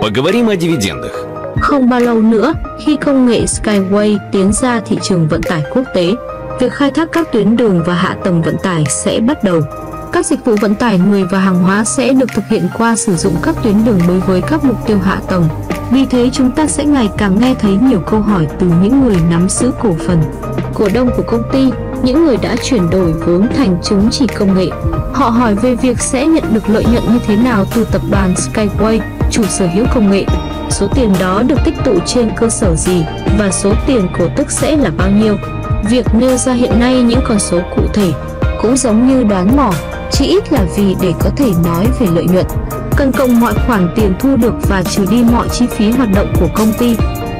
Поговорим о дивидендах. Không bao lâu nữa, khi công nghệ Skyway tiến ra thị trường vận tải quốc tế, việc khai thác các tuyến đường và hạ tầng vận tải sẽ bắt đầu. Các dịch vụ vận tải người và hàng hóa sẽ được thực hiện qua sử dụng các tuyến đường đối với các mục tiêu hạ tầng. Vì thế chúng ta sẽ ngày càng nghe thấy nhiều câu hỏi từ những người nắm giữ cổ phần, cổ đông của công ty, những người đã chuyển đổi vốn thành chứng chỉ công nghệ. Họ hỏi về việc sẽ nhận được lợi nhuận như thế nào từ tập đoàn Skyway, chủ sở hữu công nghệ. Số tiền đó được tích tụ trên cơ sở gì và số tiền cổ tức sẽ là bao nhiêu. Việc nêu ra hiện nay những con số cụ thể cũng giống như đoán mò, chỉ ít là vì để có thể nói về lợi nhuận, cần cộng mọi khoản tiền thu được và trừ đi mọi chi phí hoạt động của công ty.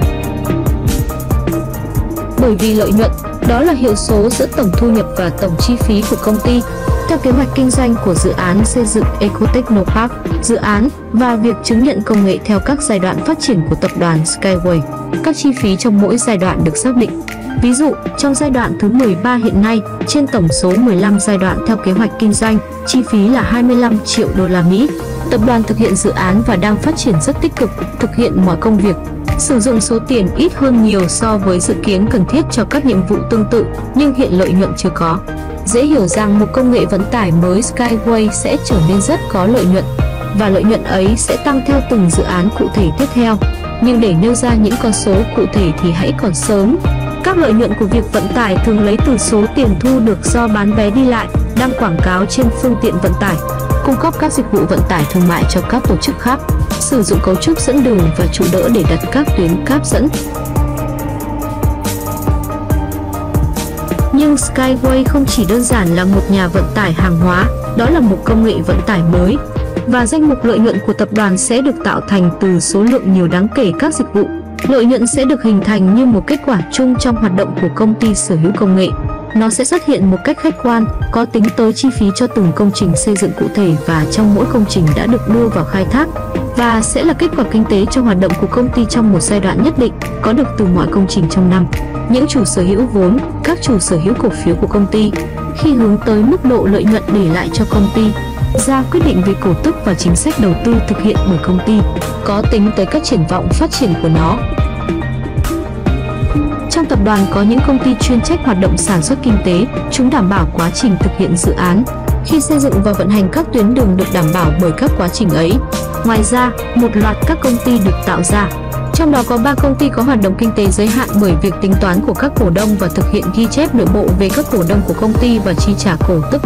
Bởi vì lợi nhuận, đó là hiệu số giữa tổng thu nhập và tổng chi phí của công ty. Theo kế hoạch kinh doanh của dự án xây dựng Ecotechnopark, dự án và việc chứng nhận công nghệ theo các giai đoạn phát triển của tập đoàn Skyway, các chi phí trong mỗi giai đoạn được xác định. Ví dụ, trong giai đoạn thứ 13 hiện nay, trên tổng số 15 giai đoạn theo kế hoạch kinh doanh, chi phí là 25 triệu đô la Mỹ. Tập đoàn thực hiện dự án và đang phát triển rất tích cực, thực hiện mọi công việc, sử dụng số tiền ít hơn nhiều so với dự kiến cần thiết cho các nhiệm vụ tương tự, nhưng hiện lợi nhuận chưa có. Dễ hiểu rằng một công nghệ vận tải mới Skyway sẽ trở nên rất có lợi nhuận, và lợi nhuận ấy sẽ tăng theo từng dự án cụ thể tiếp theo. Nhưng để nêu ra những con số cụ thể thì hãy còn sớm. Các lợi nhuận của việc vận tải thường lấy từ số tiền thu được do bán vé đi lại, đăng quảng cáo trên phương tiện vận tải, cung cấp các dịch vụ vận tải thương mại cho các tổ chức khác, sử dụng cấu trúc dẫn đường và trụ đỡ để đặt các tuyến cáp dẫn. Nhưng Skyway không chỉ đơn giản là một nhà vận tải hàng hóa, đó là một công nghệ vận tải mới. Và danh mục lợi nhuận của tập đoàn sẽ được tạo thành từ số lượng nhiều đáng kể các dịch vụ. Lợi nhuận sẽ được hình thành như một kết quả chung trong hoạt động của công ty sở hữu công nghệ. Nó sẽ xuất hiện một cách khách quan, có tính tới chi phí cho từng công trình xây dựng cụ thể và trong mỗi công trình đã được đưa vào khai thác, và sẽ là kết quả kinh tế cho hoạt động của công ty trong một giai đoạn nhất định, có được từ mọi công trình trong năm. Những chủ sở hữu vốn, các chủ sở hữu cổ phiếu của công ty, khi hướng tới mức độ lợi nhuận để lại cho công ty, ra quyết định về cổ tức và chính sách đầu tư thực hiện bởi công ty, có tính tới các triển vọng phát triển của nó. Trong tập đoàn có những công ty chuyên trách hoạt động sản xuất kinh tế, chúng đảm bảo quá trình thực hiện dự án. Khi xây dựng và vận hành các tuyến đường được đảm bảo bởi các quá trình ấy. Ngoài ra, một loạt các công ty được tạo ra. Trong đó có 3 công ty có hoạt động kinh tế giới hạn bởi việc tính toán của các cổ đông và thực hiện ghi chép nội bộ về các cổ đông của công ty và chi trả cổ tức.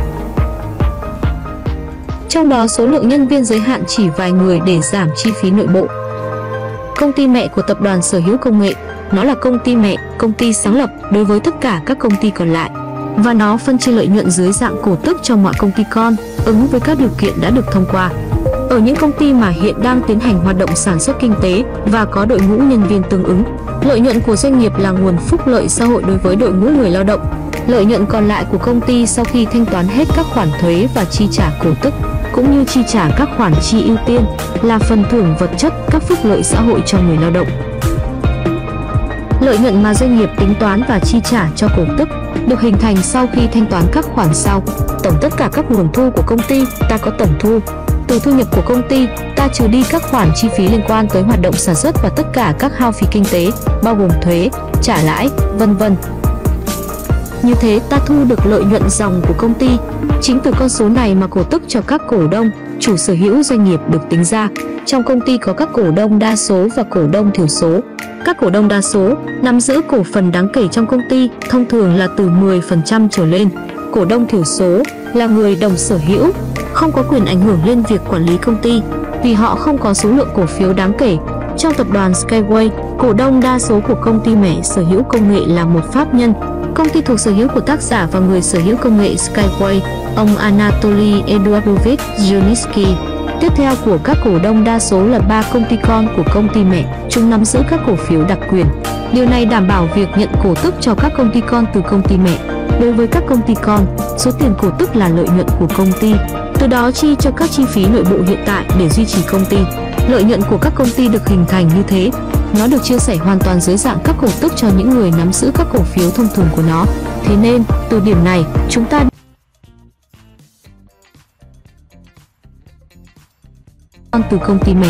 Trong đó số lượng nhân viên giới hạn chỉ vài người để giảm chi phí nội bộ. Công ty mẹ của tập đoàn sở hữu công nghệ, nó là công ty mẹ, công ty sáng lập đối với tất cả các công ty còn lại. Và nó phân chia lợi nhuận dưới dạng cổ tức cho mọi công ty con, ứng với các điều kiện đã được thông qua. Ở những công ty mà hiện đang tiến hành hoạt động sản xuất kinh tế và có đội ngũ nhân viên tương ứng, lợi nhuận của doanh nghiệp là nguồn phúc lợi xã hội đối với đội ngũ người lao động. Lợi nhuận còn lại của công ty sau khi thanh toán hết các khoản thuế và chi trả cổ tức, cũng như chi trả các khoản chi ưu tiên, là phần thưởng vật chất, các phúc lợi xã hội cho người lao động. Lợi nhuận mà doanh nghiệp tính toán và chi trả cho cổ tức được hình thành sau khi thanh toán các khoản sau. Tổng tất cả các nguồn thu của công ty, ta có tổng thu. Từ thu nhập của công ty, ta trừ đi các khoản chi phí liên quan tới hoạt động sản xuất và tất cả các hao phí kinh tế, bao gồm thuế, trả lãi, vân vân. Như thế ta thu được lợi nhuận ròng của công ty. Chính từ con số này mà cổ tức cho các cổ đông, chủ sở hữu doanh nghiệp được tính ra. Trong công ty có các cổ đông đa số và cổ đông thiểu số. Các cổ đông đa số nắm giữ cổ phần đáng kể trong công ty, thông thường là từ 10% trở lên. Cổ đông thiểu số là người đồng sở hữu, không có quyền ảnh hưởng lên việc quản lý công ty vì họ không có số lượng cổ phiếu đáng kể. Trong tập đoàn Skyway, cổ đông đa số của công ty mẹ sở hữu công nghệ là một pháp nhân. Công ty thuộc sở hữu của tác giả và người sở hữu công nghệ Skyway, ông Anatoly Eduardovich Zhurnitsky. Tiếp theo của các cổ đông đa số là 3 công ty con của công ty mẹ, chúng nắm giữ các cổ phiếu đặc quyền. Điều này đảm bảo việc nhận cổ tức cho các công ty con từ công ty mẹ. Đối với các công ty con, số tiền cổ tức là lợi nhuận của công ty, từ đó chi cho các chi phí nội bộ hiện tại để duy trì công ty. Lợi nhuận của các công ty được hình thành như thế. Nó được chia sẻ hoàn toàn dưới dạng các cổ tức cho những người nắm giữ các cổ phiếu thông thường của nó. Thế nên, từ điểm này, chúng ta từ công ty mẹ.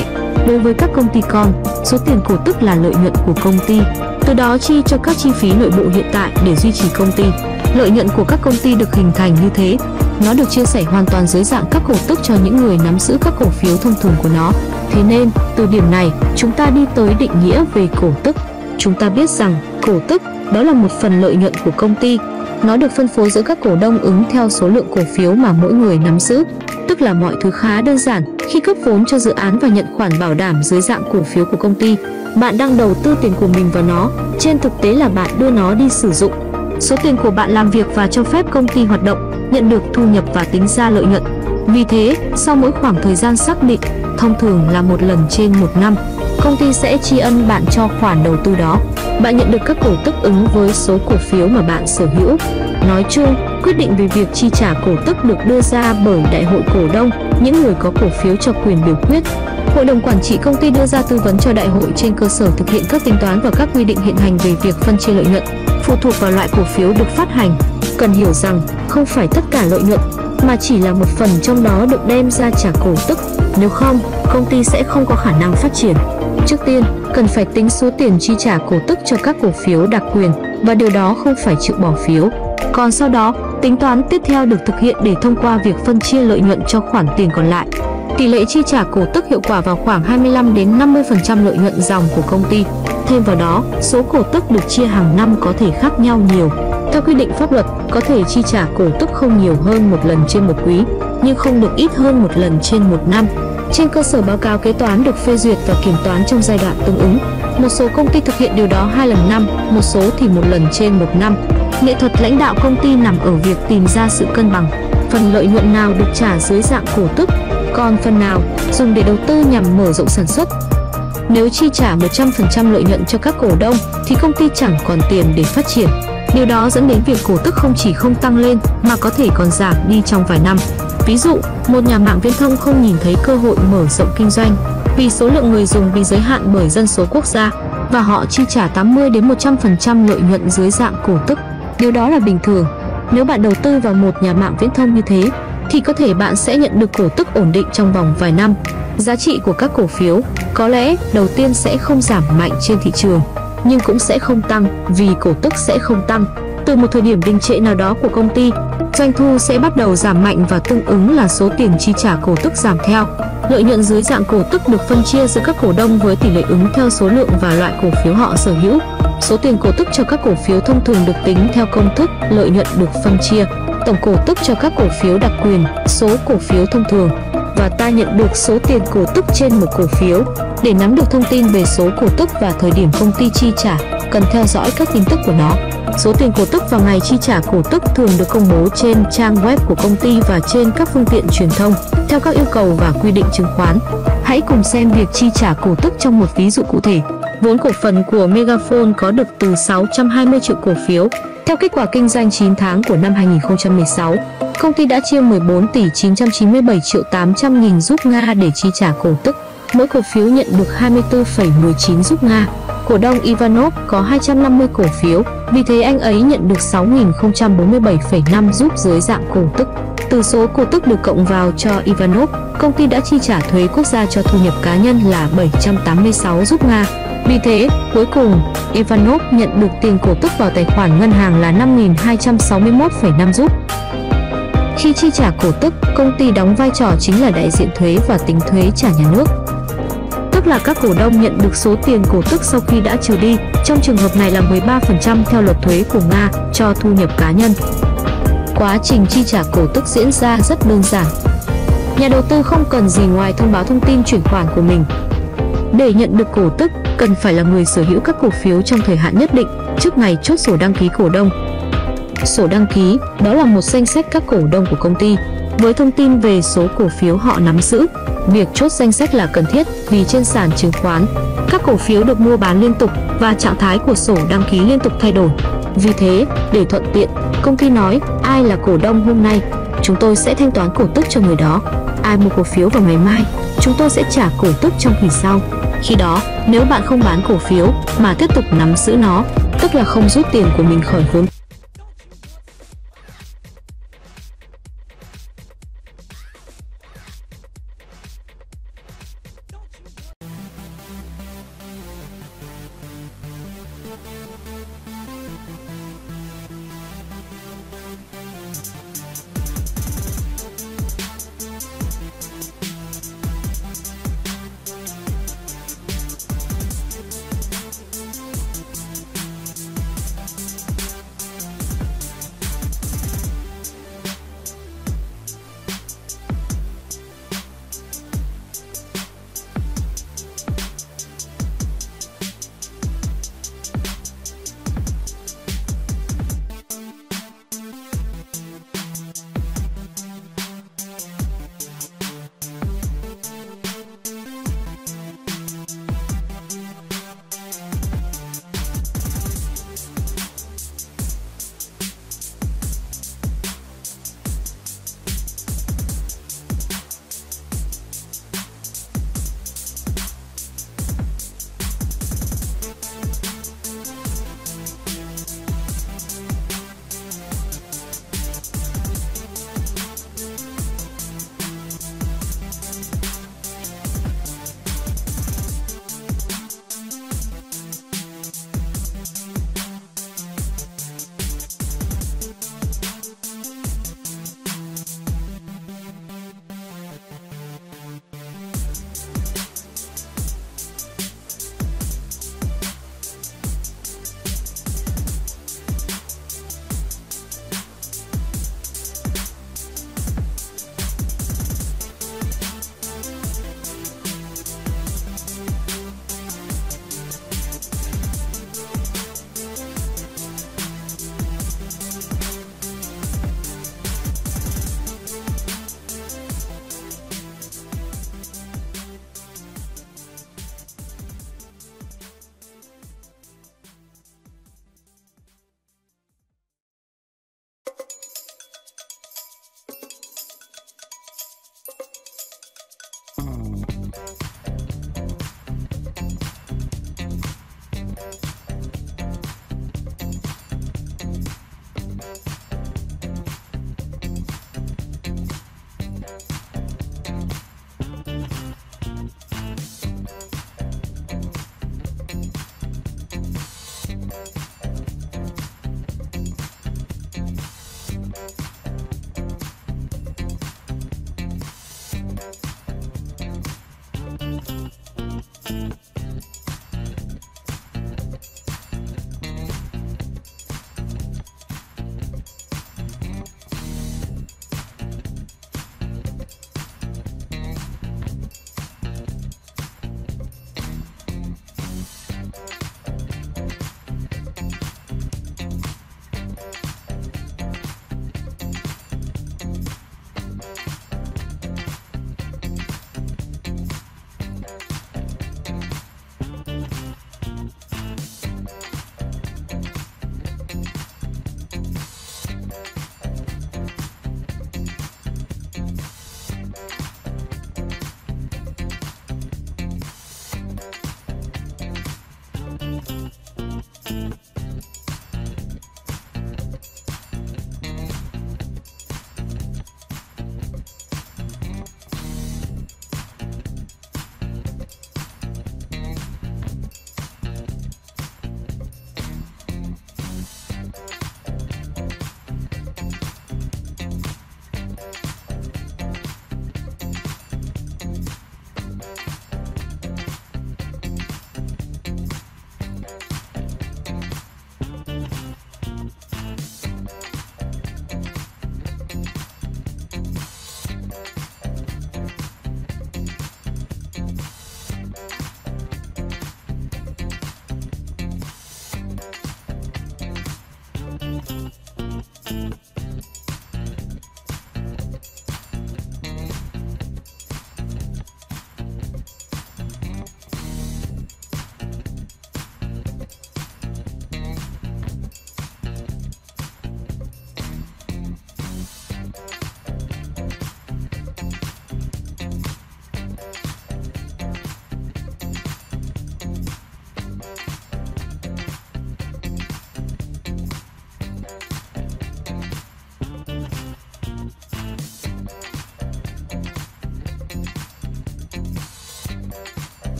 Đối với các công ty con, số tiền cổ tức là lợi nhuận của công ty, từ đó chi cho các chi phí nội bộ hiện tại để duy trì công ty. Lợi nhuận của các công ty được hình thành như thế, nó được chia sẻ hoàn toàn dưới dạng các cổ tức cho những người nắm giữ các cổ phiếu thông thường của nó. Thế nên, từ điểm này, chúng ta đi tới định nghĩa về cổ tức. Chúng ta biết rằng, cổ tức đó là một phần lợi nhuận của công ty. Nó được phân phối giữa các cổ đông ứng theo số lượng cổ phiếu mà mỗi người nắm giữ. Tức là mọi thứ khá đơn giản, khi cấp vốn cho dự án và nhận khoản bảo đảm dưới dạng cổ phiếu của công ty, bạn đang đầu tư tiền của mình vào nó, trên thực tế là bạn đưa nó đi sử dụng. Số tiền của bạn làm việc và cho phép công ty hoạt động, nhận được thu nhập và tính ra lợi nhuận. Vì thế, sau mỗi khoảng thời gian xác định, thông thường là một lần trên một năm, công ty sẽ tri ân bạn cho khoản đầu tư đó. Bạn nhận được các cổ tức ứng với số cổ phiếu mà bạn sở hữu. Nói chung, quyết định về việc chi trả cổ tức được đưa ra bởi đại hội cổ đông, những người có cổ phiếu cho quyền biểu quyết. Hội đồng quản trị công ty đưa ra tư vấn cho đại hội trên cơ sở thực hiện các tính toán và các quy định hiện hành về việc phân chia lợi nhuận, phụ thuộc vào loại cổ phiếu được phát hành. Cần hiểu rằng, không phải tất cả lợi nhuận, mà chỉ là một phần trong đó được đem ra trả cổ tức. Nếu không, công ty sẽ không có khả năng phát triển. Trước tiên, cần phải tính số tiền chi trả cổ tức cho các cổ phiếu đặc quyền, và điều đó không phải chịu bỏ phiếu. Còn sau đó, tính toán tiếp theo được thực hiện để thông qua việc phân chia lợi nhuận cho khoản tiền còn lại. Tỷ lệ chi trả cổ tức hiệu quả vào khoảng 25 đến 50% lợi nhuận dòng của công ty. Thêm vào đó, số cổ tức được chia hàng năm có thể khác nhau nhiều. Theo quy định pháp luật, có thể chi trả cổ tức không nhiều hơn một lần trên một quý, nhưng không được ít hơn một lần trên một năm. Trên cơ sở báo cáo kế toán được phê duyệt và kiểm toán trong giai đoạn tương ứng. Một số công ty thực hiện điều đó 2 lần năm, một số thì một lần trên một năm. Nghệ thuật lãnh đạo công ty nằm ở việc tìm ra sự cân bằng. Phần lợi nhuận nào được trả dưới dạng cổ tức, còn phần nào dùng để đầu tư nhằm mở rộng sản xuất. Nếu chi trả 100% lợi nhuận cho các cổ đông thì công ty chẳng còn tiền để phát triển. Điều đó dẫn đến việc cổ tức không chỉ không tăng lên mà có thể còn giảm đi trong vài năm. Ví dụ, một nhà mạng viễn thông không nhìn thấy cơ hội mở rộng kinh doanh vì số lượng người dùng bị giới hạn bởi dân số quốc gia và họ chi trả 80 đến 100% lợi nhuận dưới dạng cổ tức. Điều đó là bình thường. Nếu bạn đầu tư vào một nhà mạng viễn thông như thế thì có thể bạn sẽ nhận được cổ tức ổn định trong vòng vài năm. Giá trị của các cổ phiếu có lẽ đầu tiên sẽ không giảm mạnh trên thị trường, nhưng cũng sẽ không tăng vì cổ tức sẽ không tăng. Từ một thời điểm đình trệ nào đó của công ty, doanh thu sẽ bắt đầu giảm mạnh và tương ứng là số tiền chi trả cổ tức giảm theo. Lợi nhuận dưới dạng cổ tức được phân chia giữa các cổ đông với tỷ lệ ứng theo số lượng và loại cổ phiếu họ sở hữu. Số tiền cổ tức cho các cổ phiếu thông thường được tính theo công thức lợi nhuận được phân chia tổng cổ tức cho các cổ phiếu đặc quyền, số cổ phiếu thông thường, và ta nhận được số tiền cổ tức trên một cổ phiếu. Để nắm được thông tin về số cổ tức và thời điểm công ty chi trả, cần theo dõi các tin tức của nó. Số tiền cổ tức và ngày chi trả cổ tức thường được công bố trên trang web của công ty và trên các phương tiện truyền thông, theo các yêu cầu và quy định chứng khoán. Hãy cùng xem việc chi trả cổ tức trong một ví dụ cụ thể. Vốn cổ phần của Megaphone có được từ 620 triệu cổ phiếu. Theo kết quả kinh doanh 9 tháng của năm 2016, công ty đã chia 14 tỷ 997 triệu 800 nghìn rúp Nga để chi trả cổ tức. Mỗi cổ phiếu nhận được 24,19 rúp Nga. Cổ đông Ivanov có 250 cổ phiếu, vì thế anh ấy nhận được 6.047,5 rúp dưới dạng cổ tức. Từ số cổ tức được cộng vào cho Ivanov, công ty đã chi trả thuế quốc gia cho thu nhập cá nhân là 786 rúp Nga. Vì thế, cuối cùng, Ivanov nhận được tiền cổ tức vào tài khoản ngân hàng là 5.261,5 rúp. Khi chi trả cổ tức, công ty đóng vai trò chính là đại diện thuế và tính thuế trả nhà nước. Tức là các cổ đông nhận được số tiền cổ tức sau khi đã trừ đi, trong trường hợp này là 13% theo luật thuế của Nga cho thu nhập cá nhân. Quá trình chi trả cổ tức diễn ra rất đơn giản. Nhà đầu tư không cần gì ngoài thông báo thông tin chuyển khoản của mình. Để nhận được cổ tức, cần phải là người sở hữu các cổ phiếu trong thời hạn nhất định trước ngày chốt sổ đăng ký cổ đông. Sổ đăng ký đó là một danh sách các cổ đông của công ty với thông tin về số cổ phiếu họ nắm giữ. Việc chốt danh sách là cần thiết vì trên sàn chứng khoán, các cổ phiếu được mua bán liên tục và trạng thái của sổ đăng ký liên tục thay đổi. Vì thế, để thuận tiện, công ty nói ai là cổ đông hôm nay, chúng tôi sẽ thanh toán cổ tức cho người đó. Ai mua cổ phiếu vào ngày mai, chúng tôi sẽ trả cổ tức trong kỳ sau. Khi đó, nếu bạn không bán cổ phiếu mà tiếp tục nắm giữ nó, tức là không rút tiền của mình khỏi vốn.